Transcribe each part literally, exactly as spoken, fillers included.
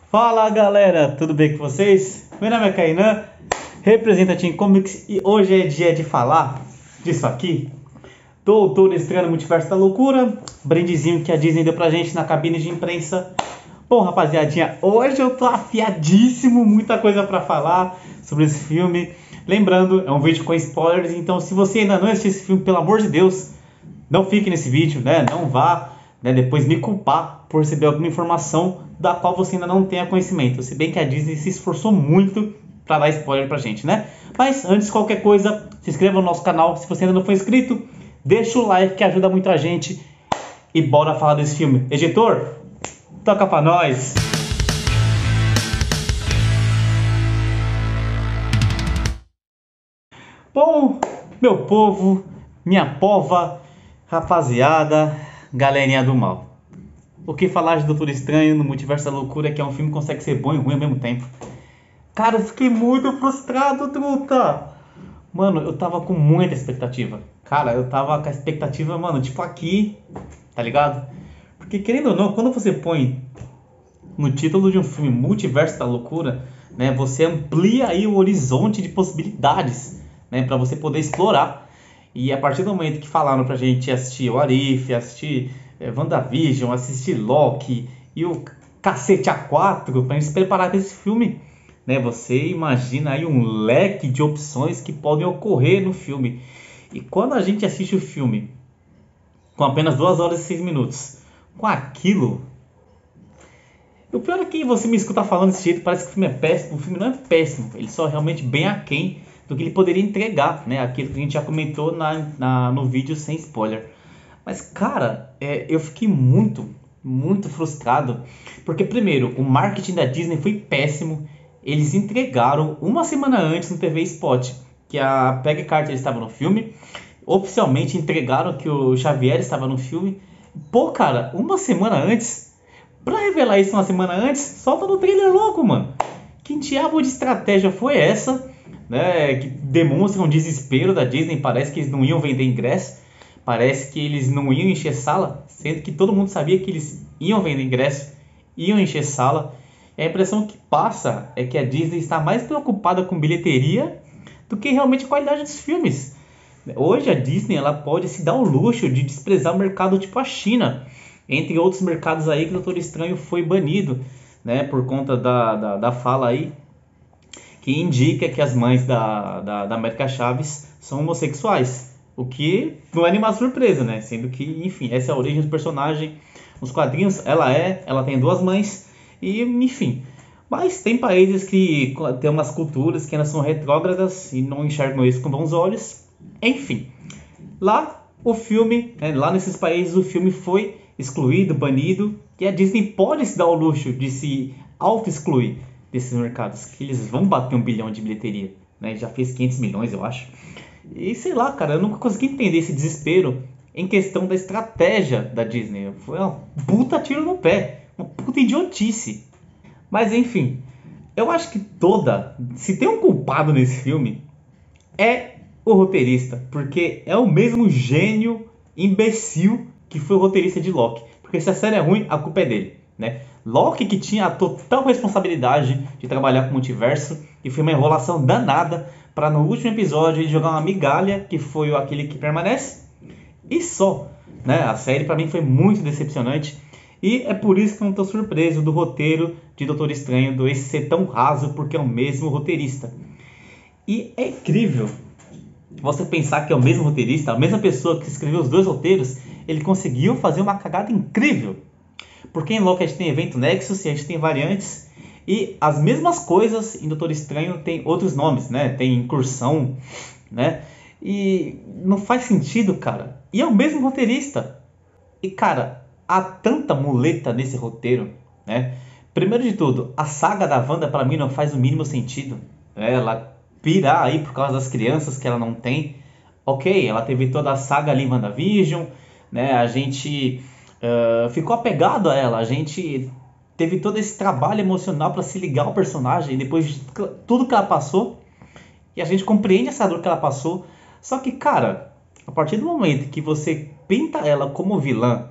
Fala galera, tudo bem com vocês? Meu nome é Kainan, representa a Team Comics e hoje é dia de falar disso aqui. Doutor Estranho no Multiverso da Loucura, brindezinho que a Disney deu pra gente na cabine de imprensa. Bom, rapaziadinha, hoje eu tô afiadíssimo, muita coisa pra falar sobre esse filme. Lembrando, é um vídeo com spoilers, então se você ainda não assistiu esse filme, pelo amor de Deus, não fique nesse vídeo, né? Não vá, né, depois me culpar por receber alguma informação da qual você ainda não tenha conhecimento. Se bem que a Disney se esforçou muito para dar spoiler pra gente, né? Mas antes de qualquer coisa, se inscreva no nosso canal. Se você ainda não for inscrito, deixa o like que ajuda muito a gente. E bora falar desse filme. Editor, toca pra nós! Bom, meu povo, minha pova, rapaziada, galerinha do mal. O que falar de Doutor Estranho no Multiverso da Loucura, que é um filme que consegue ser bom e ruim ao mesmo tempo. Cara, eu fiquei muito frustrado, truta. Mano, eu tava com muita expectativa. Cara, eu tava com a expectativa, mano, tipo aqui, tá ligado? Porque querendo ou não, quando você põe no título de um filme Multiverso da Loucura, né, você amplia aí o horizonte de possibilidades, né, pra você poder explorar. E a partir do momento que falaram pra gente assistir o Arif, assistir é, WandaVision, assistir Loki e o cacete A quatro, pra gente se preparar para esse filme, né? Você imagina aí um leque de opções que podem ocorrer no filme. E quando a gente assiste o filme com apenas duas horas e seis minutos, com aquilo, o pior é que você me escuta falando desse jeito, parece que o filme é péssimo. O filme não é péssimo, ele só é realmente bem aquém do que ele poderia entregar, né? Aquilo que a gente já comentou na, na, no vídeo sem spoiler. Mas, cara, é, eu fiquei muito, muito frustrado. Porque, primeiro, o marketing da Disney foi péssimo. Eles entregaram uma semana antes no T V Spot que a Peggy Carter estava no filme. Oficialmente entregaram que o Xavier estava no filme. Pô, cara, uma semana antes? Pra revelar isso uma semana antes, solta no trailer logo, mano. Que diabo de estratégia foi essa? Né, que demonstra um desespero da Disney. Parece que eles não iam vender ingresso. Parece que eles não iam encher sala, sendo que todo mundo sabia que eles iam vender ingresso, iam encher sala. E a impressão que passa é que a Disney está mais preocupada com bilheteria do que realmente a qualidade dos filmes. Hoje a Disney ela pode se dar o luxo de desprezar o mercado tipo a China, entre outros mercados aí que o Doutor Estranho foi banido, né, por conta da, da, da fala aí que indica que as mães da, da, da América Chaves são homossexuais. O que não é nenhuma surpresa, né? Sendo que, enfim, essa é a origem do personagem. Nos quadrinhos, ela é, ela tem duas mães, e enfim. Mas tem países que tem umas culturas que ainda são retrógradas e não enxergam isso com bons olhos. Enfim, lá o filme, né, lá nesses países o filme foi excluído, banido, e a Disney pode se dar o luxo de se auto-excluir desses mercados, que eles vão bater um bilhão de bilheteria, né? Já fez quinhentos milhões, eu acho. E sei lá, cara, eu nunca consegui entender esse desespero em questão da estratégia da Disney. Foi uma puta tiro no pé, uma puta idiotice. Mas enfim, eu acho que toda... Se tem um culpado nesse filme, é o roteirista. Porque é o mesmo gênio imbecil que foi o roteirista de Loki. Porque se a série é ruim, a culpa é dele, né? Loki que tinha a total responsabilidade de trabalhar com o multiverso. E foi uma enrolação danada para no último episódio ele jogar uma migalha, que foi aquele que permanece, e só, né? A série para mim foi muito decepcionante, e é por isso que eu não estou surpreso do roteiro de Doutor Estranho do esse ser tão raso, porque é o mesmo roteirista. E é incrível você pensar que é o mesmo roteirista, a mesma pessoa que escreveu os dois roteiros, ele conseguiu fazer uma cagada incrível. Porque em Loki a gente tem evento Nexus e a gente tem variantes. E as mesmas coisas em Doutor Estranho tem outros nomes, né? Tem incursão, né? E não faz sentido, cara. E é o mesmo roteirista. E, cara, há tanta muleta nesse roteiro, né? Primeiro de tudo, a saga da Wanda pra mim não faz o mínimo sentido, né? Ela pirar aí por causa das crianças que ela não tem. Ok, ela teve toda a saga ali em WandaVision, né? A gente uh, ficou apegado a ela, a gente... teve todo esse trabalho emocional para se ligar ao personagem depois de tudo que ela passou. E a gente compreende essa dor que ela passou. Só que, cara, a partir do momento que você pinta ela como vilã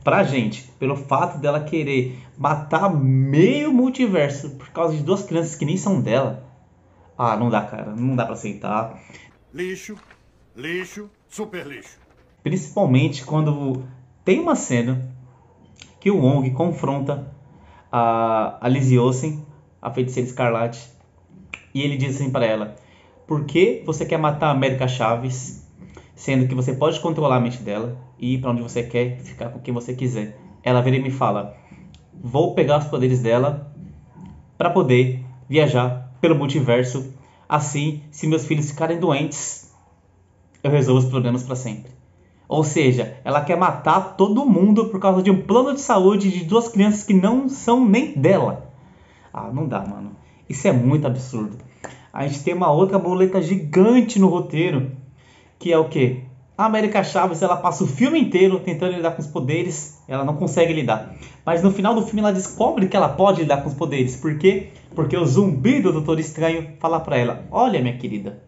pra gente, pelo fato dela querer matar meio multiverso por causa de duas crianças que nem são dela. Ah, não dá, cara. Não dá pra aceitar. Lixo, lixo, super lixo. Principalmente quando tem uma cena que o Wong confronta a, a Lizzie Olsen, a Feiticeira Escarlate, e ele diz assim pra ela: por que você quer matar a América Chaves, sendo que você pode controlar a mente dela e ir pra onde você quer, ficar com quem você quiser? Ela vira e me fala: vou pegar os poderes dela pra poder viajar pelo multiverso. Assim, se meus filhos ficarem doentes, eu resolvo os problemas pra sempre. Ou seja, ela quer matar todo mundo por causa de um plano de saúde de duas crianças que não são nem dela. Ah, não dá, mano. Isso é muito absurdo. A gente tem uma outra boleta gigante no roteiro, que é o quê? A América Chaves, ela passa o filme inteiro tentando lidar com os poderes, ela não consegue lidar. Mas no final do filme ela descobre que ela pode lidar com os poderes. Por quê? Porque o zumbi do Doutor Estranho fala pra ela: olha, minha querida,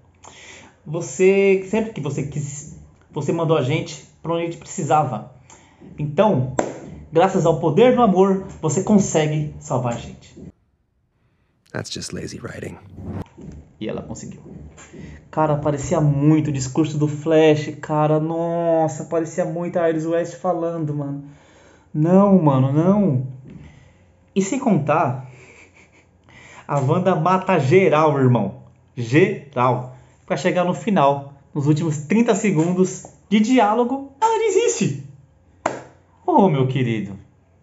você, sempre que você quis, você mandou a gente pra onde a gente precisava. Então, graças ao poder do amor, você consegue salvar a gente. That's just lazy writing. E ela conseguiu. Cara, parecia muito o discurso do Flash, cara. Nossa, parecia muito a Iris West falando, mano. Não, mano, não. E sem contar, a Wanda mata geral, irmão. Geral. Pra chegar no final, nos últimos trinta segundos de diálogo, ela desiste. Oh, meu querido.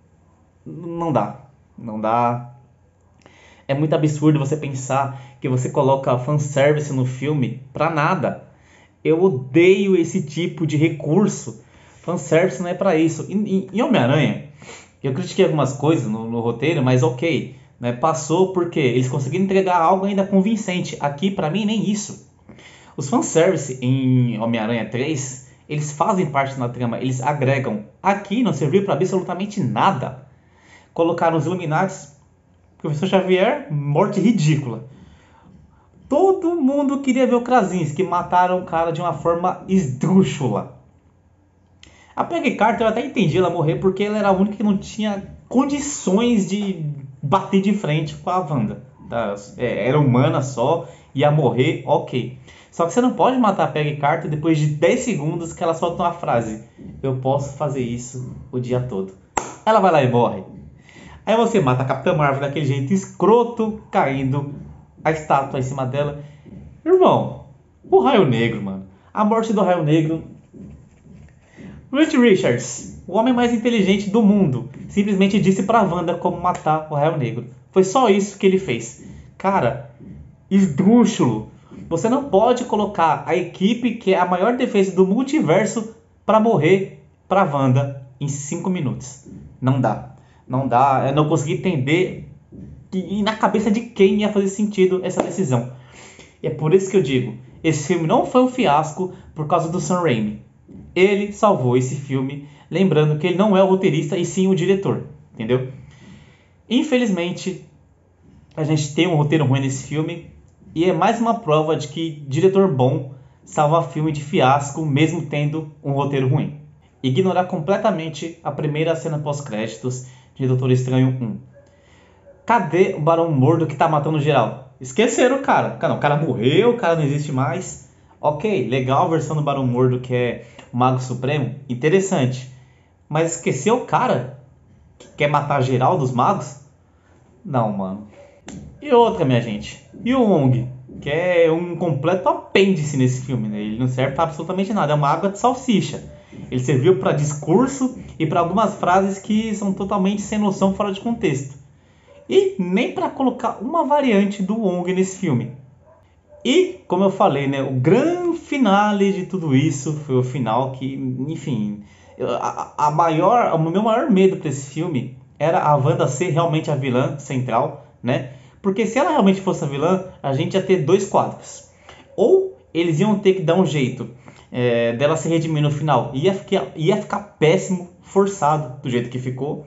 Não dá. Não dá. É muito absurdo você pensar que você coloca fanservice no filme pra nada. Eu odeio esse tipo de recurso. Fanservice não é pra isso. Em, em Homem-Aranha, eu critiquei algumas coisas no, no roteiro, mas ok. Né? Passou porque eles conseguiram entregar algo ainda convincente. Aqui, pra mim, nem isso. Os fanservice em Homem-Aranha três, eles fazem parte na trama, eles agregam. Aqui não serviu pra absolutamente nada. Colocaram os Illuminates, Professor Xavier, morte ridícula. Todo mundo queria ver o Krasinski, mataram o cara de uma forma esdrúxula. A Peggy Carter eu até entendi ela morrer porque ela era a única que não tinha condições de bater de frente com a Wanda. É, era humana só, ia morrer, ok. Só que você não pode matar a Peggy Carter depois de dez segundos que ela solta uma frase: eu posso fazer isso o dia todo. Ela vai lá e morre. Aí você mata a Capitã Marvel daquele jeito escroto, caindo a estátua em cima dela. Irmão, o Raio Negro, mano. A morte do Raio Negro. Reed Richards, o homem mais inteligente do mundo, simplesmente disse pra Wanda como matar o Raio Negro. Foi só isso que ele fez. Cara, esdrúxulo. Você não pode colocar a equipe que é a maior defesa do multiverso pra morrer pra Wanda em cinco minutos. Não dá. Não dá, eu não consegui entender e na cabeça de quem ia fazer sentido essa decisão. E é por isso que eu digo, esse filme não foi um fiasco por causa do Sam Raimi. Ele salvou esse filme, lembrando que ele não é o roteirista e sim o diretor, entendeu? Infelizmente, a gente tem um roteiro ruim nesse filme e é mais uma prova de que diretor bom salva filme de fiasco mesmo tendo um roteiro ruim. Ignorar completamente a primeira cena pós-créditos de Doutor Estranho um. Cadê o Barão Mordo que tá matando geral? Esqueceram o cara. Não, o cara morreu, o cara não existe mais. Ok, legal a versão do Barão Mordo que é o Mago Supremo. Interessante. Mas esqueceu o cara que quer matar geral dos magos? Não, mano. E outra, minha gente. E o Wong? Que é um completo apêndice nesse filme, né? Ele não serve pra absolutamente nada. É uma água de salsicha. Ele serviu para discurso e para algumas frases que são totalmente sem noção, fora de contexto. E nem para colocar uma variante do Wong nesse filme. E, como eu falei, né, o grande finale de tudo isso foi o final que, enfim, a, a maior, o meu maior medo para esse filme era a Wanda ser realmente a vilã central, né? Porque se ela realmente fosse a vilã, a gente ia ter dois quadros. Ou eles iam ter que dar um jeito É, dela se redimir no final, ia ficar, ia ficar péssimo, forçado do jeito que ficou,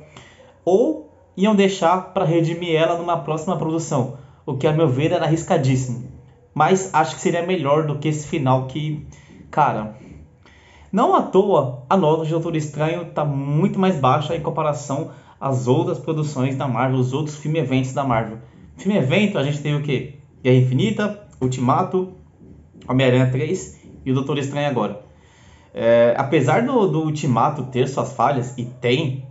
ou iam deixar para redimir ela numa próxima produção, o que a meu ver era arriscadíssimo, mas acho que seria melhor do que esse final que, cara, Não à toa, a nota de Doutor Estranho está muito mais baixa em comparação às outras produções da Marvel, os outros filme-eventos da Marvel. Filme-evento, a gente tem o quê? Guerra Infinita, Ultimato, Homem-Aranha três e o Doutor Estranho agora. É, apesar do, do Ultimato ter suas falhas, e tem,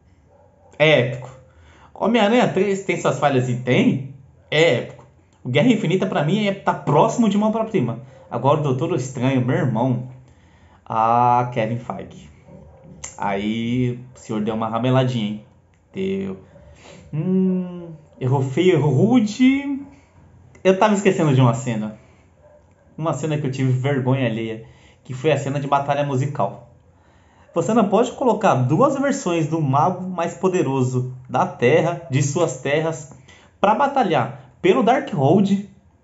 é épico. Homem-Aranha três tem suas falhas e tem, é épico. O Guerra Infinita pra mim é tá próximo de uma obra-prima. Agora o Doutor Estranho, meu irmão, ah, Kevin Feige. Aí o senhor deu uma rameladinha, hein? Deu. Hum, errou feio, errou rude. Eu tava esquecendo de uma cena. Uma cena que eu tive vergonha alheia, que foi a cena de batalha musical. Você não pode colocar duas versões do mago mais poderoso da Terra, de suas terras, para batalhar pelo Darkhold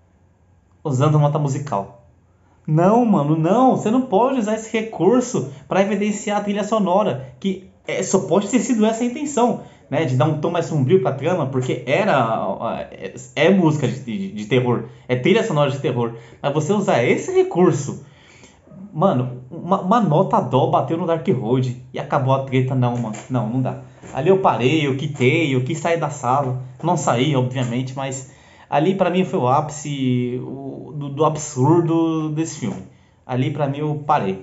usando nota musical. Não, mano, não. Você não pode usar esse recurso para evidenciar a trilha sonora, que é, só pode ter sido essa a intenção, né, de dar um tom mais sombrio para a trama, porque era é, é música de, de, de terror, é trilha sonora de terror. Mas você usar esse recurso, mano, uma, uma nota dó bateu no Darkhold e acabou a treta. Não, mano, não, não dá. Ali eu parei, eu quitei, eu quis sair da sala. Não saí, obviamente, mas ali pra mim foi o ápice o, do, do absurdo desse filme. Ali pra mim eu parei.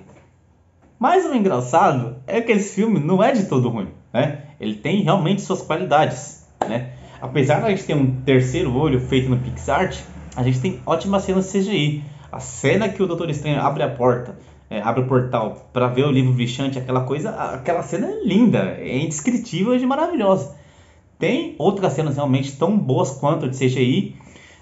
Mas o engraçado é que esse filme não é de todo ruim, né? Ele tem realmente suas qualidades, né? Apesar de a gente ter um terceiro olho feito no PixArt, a gente tem ótimas cenas de C G I. A cena que o Doutor Estranho abre a porta, é, abre o portal para ver o livro Vichante, aquela coisa, aquela cena é linda, é indescritível e maravilhosa. Tem outras cenas realmente tão boas quanto a de C G I.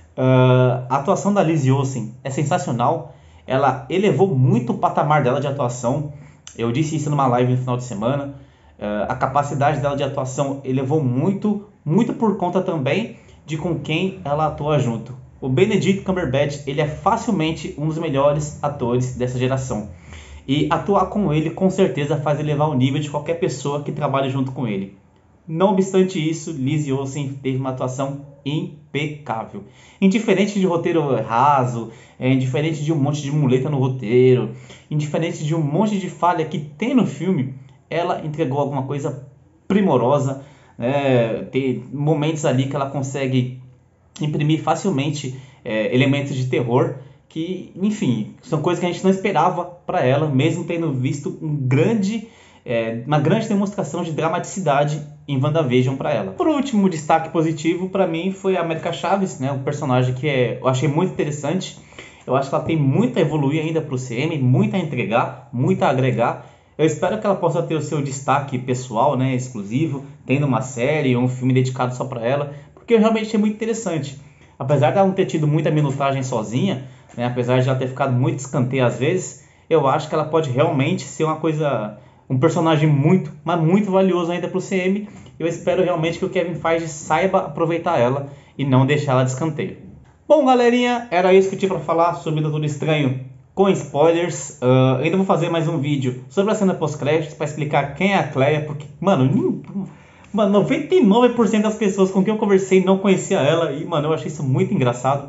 Uh, a atuação da Lizzie Olsen é sensacional. Ela elevou muito o patamar dela de atuação. Eu disse isso numa live no final de semana. Uh, a capacidade dela de atuação elevou muito, muito por conta também de com quem ela atua junto. O Benedict Cumberbatch, ele é facilmente um dos melhores atores dessa geração. E atuar com ele, com certeza, faz elevar o nível de qualquer pessoa que trabalhe junto com ele. Não obstante isso, Lizzie Olsen teve uma atuação impecável. Indiferente de roteiro raso, é, indiferente de um monte de muleta no roteiro, indiferente de um monte de falha que tem no filme, ela entregou alguma coisa primorosa. Né? Tem momentos ali que ela consegue imprimir facilmente é, elementos de terror que, enfim, são coisas que a gente não esperava para ela, mesmo tendo visto um grande, é, uma grande demonstração de dramaticidade em WandaVision para ela. Por último, destaque positivo para mim foi a América Chaves, né, um personagem que é, eu achei muito interessante. Eu acho que ela tem muito a evoluir ainda para o C M, muito a entregar, muito a agregar. Eu espero que ela possa ter o seu destaque pessoal, né, exclusivo, tendo uma série ou um filme dedicado só para ela, porque eu realmente achei muito interessante. Apesar de ela não ter tido muita minutagem sozinha, né, apesar de ela ter ficado muito escanteio às vezes, eu acho que ela pode realmente ser uma coisa, um personagem muito, mas muito valioso ainda para o C M. Eu espero realmente que o Kevin Feige saiba aproveitar ela e não deixar ela de escanteio. Bom, galerinha, era isso que eu tinha para falar sobre Doutor Estranho com spoilers. Uh, ainda vou fazer mais um vídeo sobre a cena pós-créditos para explicar quem é a Cleia, porque, mano, nem... Mano, noventa e nove por cento das pessoas com quem eu conversei não conhecia ela. E, mano, eu achei isso muito engraçado.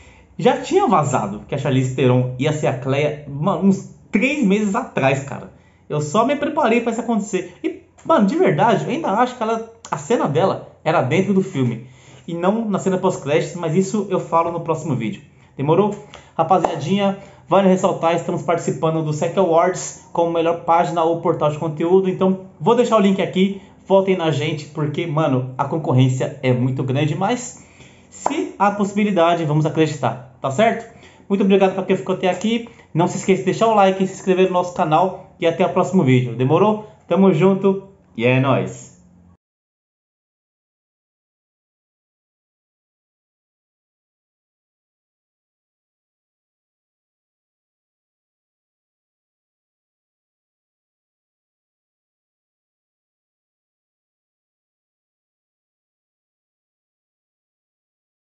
Já tinha vazado que a Charlize Theron ia ser a Cleia, mano, uns três meses atrás, cara. Eu só me preparei pra isso acontecer. E, mano, de verdade, eu ainda acho que ela, a cena dela era dentro do filme e não na cena pós-créditos, mas isso eu falo no próximo vídeo. Demorou? Rapaziadinha, vale ressaltar, estamos participando do S E C Awards como melhor página ou portal de conteúdo. Então, vou deixar o link aqui. Votem na gente, porque, mano, a concorrência é muito grande, mas se há possibilidade, vamos acreditar, tá certo? Muito obrigado para quem ficou até aqui. Não se esqueça de deixar o like, se inscrever no nosso canal e até o próximo vídeo. Demorou? Tamo junto e é nóis!